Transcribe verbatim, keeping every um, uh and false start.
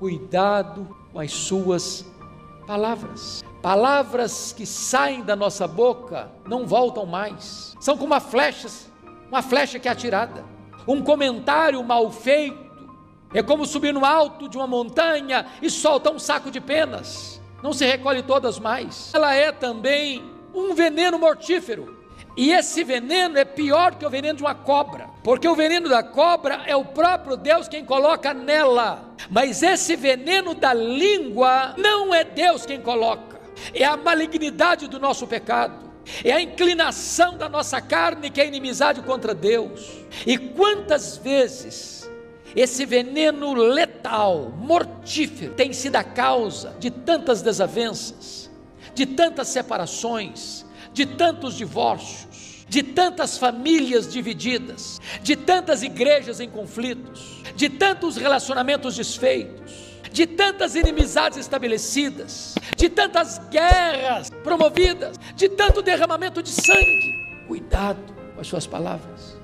cuidado com as suas palavras. Palavras que saem da nossa boca não voltam mais. São como uma flecha, uma flecha que é atirada. Um comentário mal feito é como subir no alto de uma montanha e soltar um saco de penas. Não se recolhe todas mais. Ela é também um veneno mortífero. E esse veneno é pior que o veneno de uma cobra, porque o veneno da cobra é o próprio Deus quem coloca nela. Mas esse veneno da língua não é Deus quem coloca. É a malignidade do nosso pecado, é a inclinação da nossa carne, que é a inimizade contra Deus. E quantas vezes esse veneno letal, mortífero, tem sido a causa de tantas desavenças, de tantas separações, de tantos divórcios, de tantas famílias divididas, de tantas igrejas em conflitos, de tantos relacionamentos desfeitos, de tantas inimizades estabelecidas, de tantas guerras promovidas, de tanto derramamento de sangue. Cuidado com as suas palavras.